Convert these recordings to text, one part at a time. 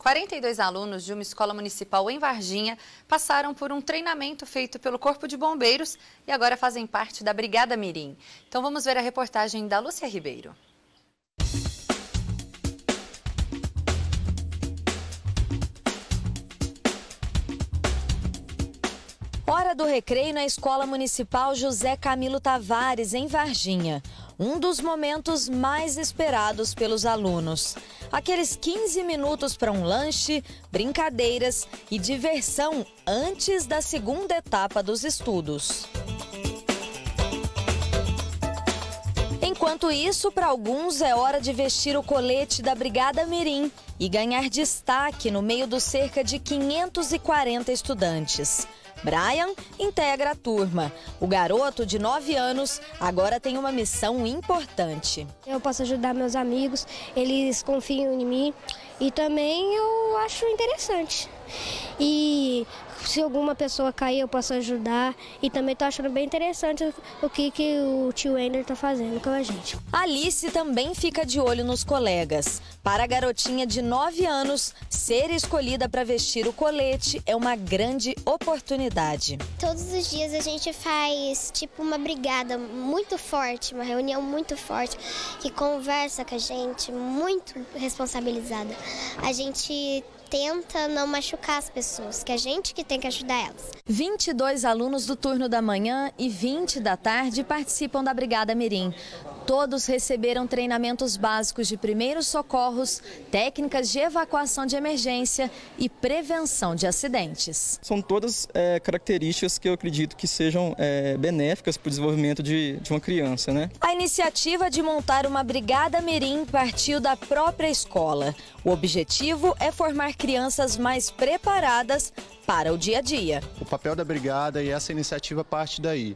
42 alunos de uma escola municipal em Varginha passaram por um treinamento feito pelo Corpo de Bombeiros e agora fazem parte da Brigada Mirim. Então vamos ver a reportagem da Lúcia Ribeiro. Hora do recreio na Escola Municipal José Camilo Tavares, em Varginha. Um dos momentos mais esperados pelos alunos. Aqueles 15 minutos para um lanche, brincadeiras e diversão antes da segunda etapa dos estudos. Enquanto isso, para alguns é hora de vestir o colete da Brigada Mirim e ganhar destaque no meio dos cerca de 540 estudantes. Brian integra a turma. O garoto de 9 anos agora tem uma missão importante. Eu posso ajudar meus amigos, eles confiam em mim e também eu acho interessante. E se alguma pessoa cair, eu posso ajudar. E também estou achando bem interessante o que o tio Ender está fazendo com a gente. Alice também fica de olho nos colegas. Para a garotinha de 9 anos, ser escolhida para vestir o colete é uma grande oportunidade. Todos os dias a gente faz tipo uma brigada muito forte, uma reunião muito forte, que conversa com a gente, muito responsabilizada. A gente tenta não machucar as pessoas, que a gente que tem que ajudar elas. 22 alunos do turno da manhã e 20 da tarde participam da Brigada Mirim. Todos receberam treinamentos básicos de primeiros socorros, técnicas de evacuação de emergência e prevenção de acidentes. São todas características que eu acredito que sejam benéficas para o desenvolvimento de uma criança, né? A iniciativa de montar uma Brigada Mirim partiu da própria escola. O objetivo é formar crianças mais preparadas para o dia a dia. O papel da brigada e essa iniciativa parte daí,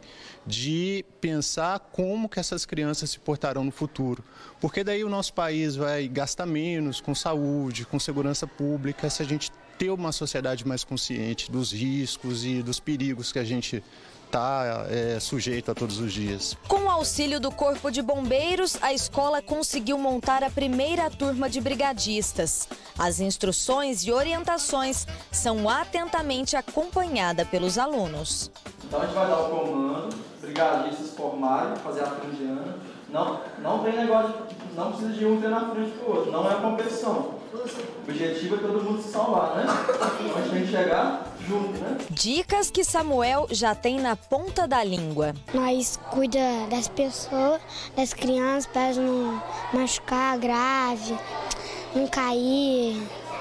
de pensar como que essas crianças se portarão no futuro. Porque daí o nosso país vai gastar menos com saúde, com segurança pública, se a gente ter uma sociedade mais consciente dos riscos e dos perigos que a gente está sujeito a todos os dias. Com o auxílio do Corpo de Bombeiros, a escola conseguiu montar a primeira turma de brigadistas. As instruções e orientações são atentamente acompanhadas pelos alunos. Então a gente vai dar o comando, brigadistas formarem, fazer a turma de ano. Não tem negócio, não precisa de um ter na frente do outro, não é competição. O objetivo é todo mundo se salvar, né? Então a gente tem que chegar junto, né? Dicas que Samuel já tem na ponta da língua. Nós cuida das pessoas, das crianças, para não machucar grave, não cair,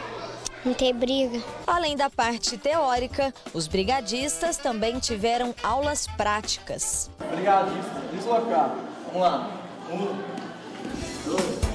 não ter briga. Além da parte teórica, os brigadistas também tiveram aulas práticas. Brigadista, deslocar. Vamos lá. 1, 2.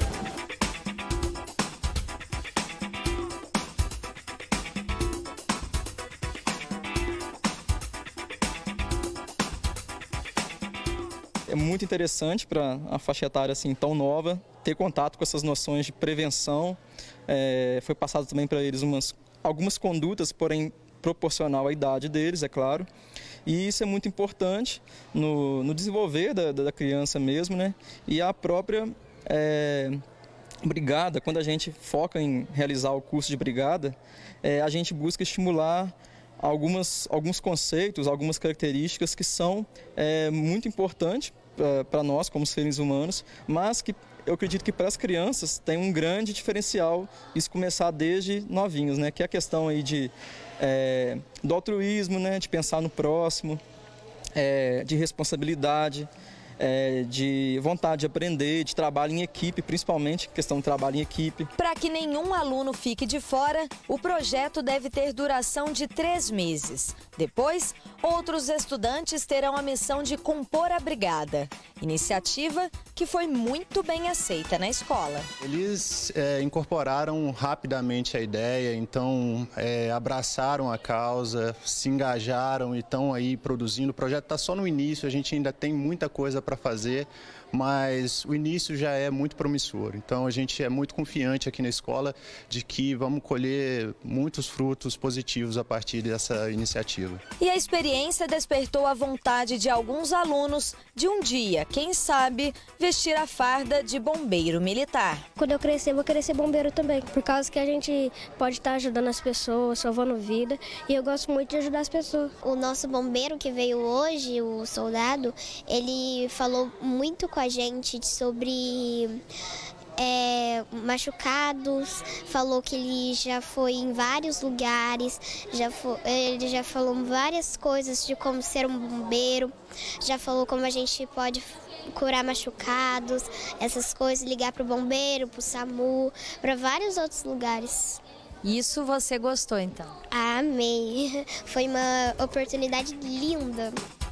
É muito interessante para a faixa etária assim, tão nova ter contato com essas noções de prevenção. Foi passado também para eles algumas condutas, porém proporcional à idade deles, é claro. E isso é muito importante no desenvolver da criança mesmo, né? E a própria brigada, quando a gente foca em realizar o curso de brigada, a gente busca estimular alguns conceitos, algumas características que são muito importantes para nós como seres humanos, mas que eu acredito que para as crianças tem um grande diferencial isso começar desde novinhos, né? Que é a questão aí do altruísmo, né? De pensar no próximo, de responsabilidade, de vontade de aprender, de trabalho em equipe, principalmente questão de trabalho em equipe. Para que nenhum aluno fique de fora, o projeto deve ter duração de 3 meses. Depois, outros estudantes terão a missão de compor a brigada. Iniciativa que foi muito bem aceita na escola. Eles incorporaram rapidamente a ideia, então abraçaram a causa, se engajaram e estão aí produzindo. O projeto está só no início, a gente ainda tem muita coisa para fazer, mas o início já é muito promissor. Então a gente é muito confiante aqui na escola de que vamos colher muitos frutos positivos a partir dessa iniciativa. E a experiência despertou a vontade de alguns alunos de um dia, quem sabe, vestir a farda de bombeiro militar. Quando eu crescer, vou querer ser bombeiro também, por causa que a gente pode estar ajudando as pessoas, salvando vida, e eu gosto muito de ajudar as pessoas. O nosso bombeiro que veio hoje, o soldado, ele falou muito com a gente sobre machucados, falou que ele já foi em vários lugares, ele já falou várias coisas de como ser um bombeiro, já falou como a gente pode curar machucados, essas coisas, ligar para o bombeiro, para o SAMU, para vários outros lugares. Isso você gostou, então? Amei! Foi uma oportunidade linda.